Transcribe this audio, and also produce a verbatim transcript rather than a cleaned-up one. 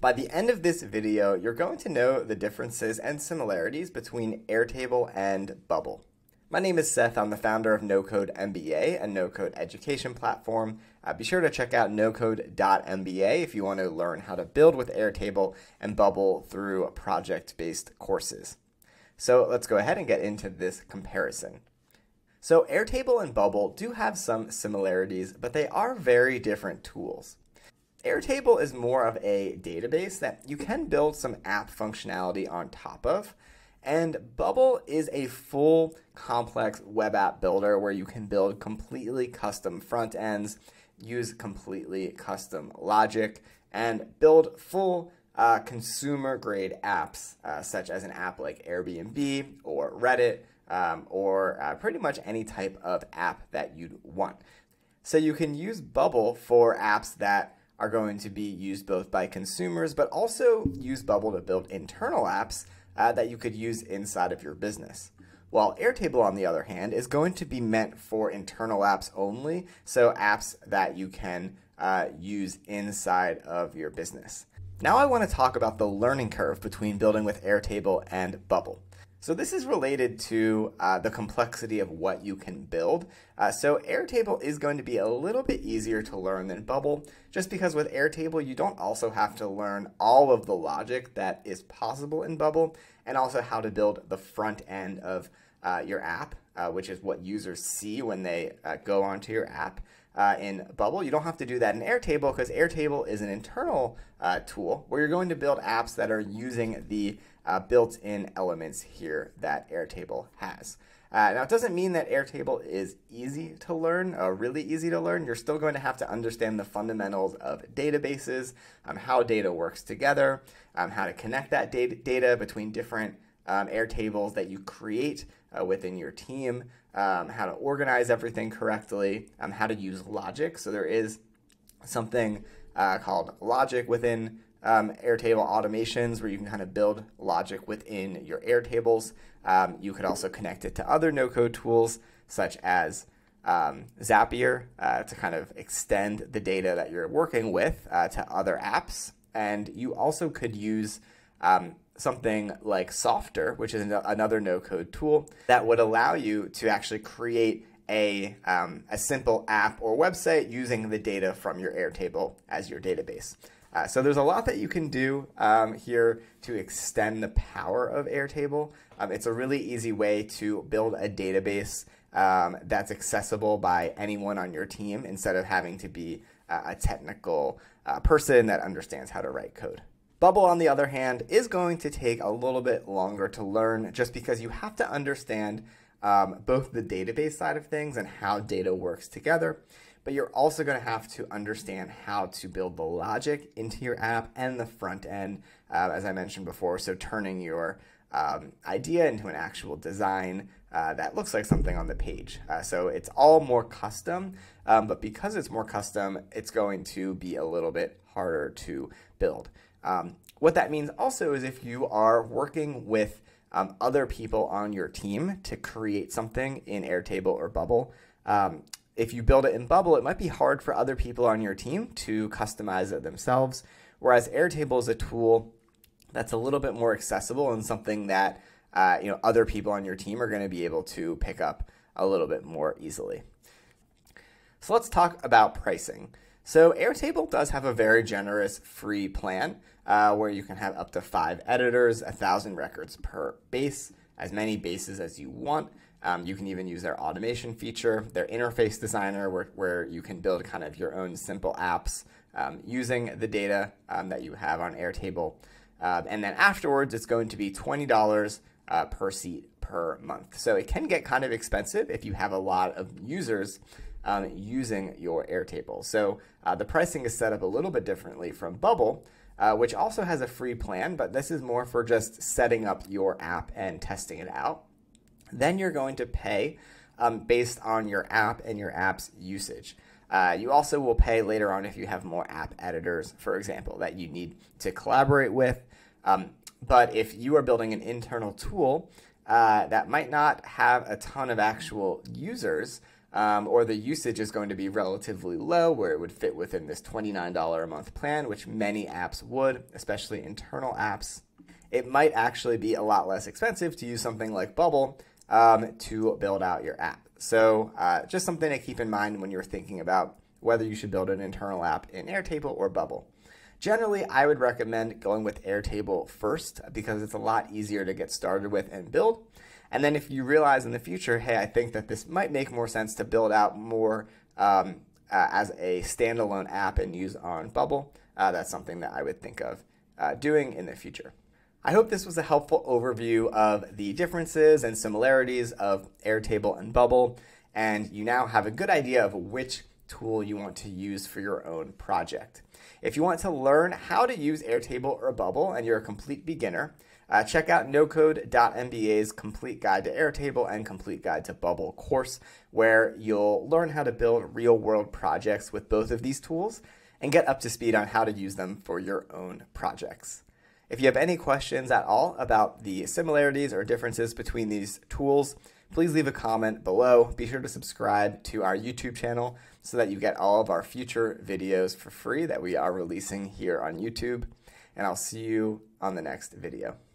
By the end of this video, you're going to know the differences and similarities between Airtable and Bubble. My name is Seth. I'm the founder of No Code M B A, a no-code education platform. Uh, be sure to check out no code dot M B A if you want to learn how to build with Airtable and Bubble through project-based courses. So let's go ahead and get into this comparison. So Airtable and Bubble do have some similarities, but they are very different tools. Airtable is more of a database that you can build some app functionality on top of, and Bubble is a full complex web app builder where you can build completely custom front ends, use completely custom logic, and build full uh, consumer grade apps uh, such as an app like Airbnb or Reddit um, or uh, pretty much any type of app that you'd want. So you can use Bubble for apps that are going to be used both by consumers, but also use Bubble to build internal apps uh, that you could use inside of your business. While Airtable, on the other hand, is going to be meant for internal apps only, so apps that you can uh, use inside of your business. Now I want to talk about the learning curve between building with Airtable and Bubble. So this is related to uh, the complexity of what you can build. Uh, so Airtable is going to be a little bit easier to learn than Bubble, just because with Airtable, you don't also have to learn all of the logic that is possible in Bubble, and also how to build the front end of uh, your app, uh, which is what users see when they uh, go onto your app. Uh, in Bubble, you don't have to do that in Airtable because Airtable is an internal uh, tool where you're going to build apps that are using the uh, built-in elements here that Airtable has. Uh, now, it doesn't mean that Airtable is easy to learn, uh, really easy to learn. You're still going to have to understand the fundamentals of databases, um, how data works together, um, how to connect that data, data between different um, Airtables that you create uh, within your team, um, how to organize everything correctly, um, how to use logic. So there is something uh, called logic within um, Airtable automations where you can kind of build logic within your Airtables. Um, you could also connect it to other no-code tools such as um, Zapier uh, to kind of extend the data that you're working with uh, to other apps. And you also could use um, something like Softer, which is another no-code tool that would allow you to actually create a, um, a simple app or website using the data from your Airtable as your database. Uh, so there's a lot that you can do um, here to extend the power of Airtable. Um, it's a really easy way to build a database um, that's accessible by anyone on your team instead of having to be uh, a technical uh, person that understands how to write code. Bubble, on the other hand, is going to take a little bit longer to learn just because you have to understand um, both the database side of things and how data works together, but you're also going to have to understand how to build the logic into your app and the front end, uh, as I mentioned before, so turning your um, idea into an actual design uh, that looks like something on the page. Uh, so it's all more custom, um, but because it's more custom, it's going to be a little bit harder to build. Um, what that means also is if you are working with um, other people on your team to create something in Airtable or Bubble, um, if you build it in Bubble, it might be hard for other people on your team to customize it themselves, whereas Airtable is a tool that's a little bit more accessible and something that uh, you know, other people on your team are going to be able to pick up a little bit more easily. So let's talk about pricing. So Airtable does have a very generous free plan uh, where you can have up to five editors, a thousand records per base, as many bases as you want. Um, you can even use their automation feature, their interface designer, where, where you can build kind of your own simple apps um, using the data um, that you have on Airtable. Uh, and then afterwards, it's going to be twenty dollars uh, per seat per month. So it can get kind of expensive if you have a lot of users Um, using your Airtable. So uh, the pricing is set up a little bit differently from Bubble, uh, which also has a free plan, but this is more for just setting up your app and testing it out. Then you're going to pay um, based on your app and your app's usage. Uh, you also will pay later on if you have more app editors, for example, that you need to collaborate with. Um, but if you are building an internal tool uh, that might not have a ton of actual users, um, or the usage is going to be relatively low, where it would fit within this twenty-nine dollars a month plan, which many apps would, especially internal apps. It might actually be a lot less expensive to use something like Bubble um, to build out your app. So uh, just something to keep in mind when you're thinking about whether you should build an internal app in Airtable or Bubble. Generally, I would recommend going with Airtable first because it's a lot easier to get started with and build. And then if you realize in the future, hey, I think that this might make more sense to build out more um, uh, as a standalone app and use on Bubble, uh, that's something that I would think of uh, doing in the future. I hope this was a helpful overview of the differences and similarities of Airtable and Bubble, and you now have a good idea of which tool you want to use for your own project. If you want to learn how to use Airtable or Bubble and you're a complete beginner, uh, check out no code dot M B A's Complete Guide to Airtable and Complete Guide to Bubble course, where you'll learn how to build real-world projects with both of these tools and get up to speed on how to use them for your own projects. If you have any questions at all about the similarities or differences between these tools, please leave a comment below. Be sure to subscribe to our YouTube channel so that you get all of our future videos for free that we are releasing here on YouTube. And I'll see you on the next video.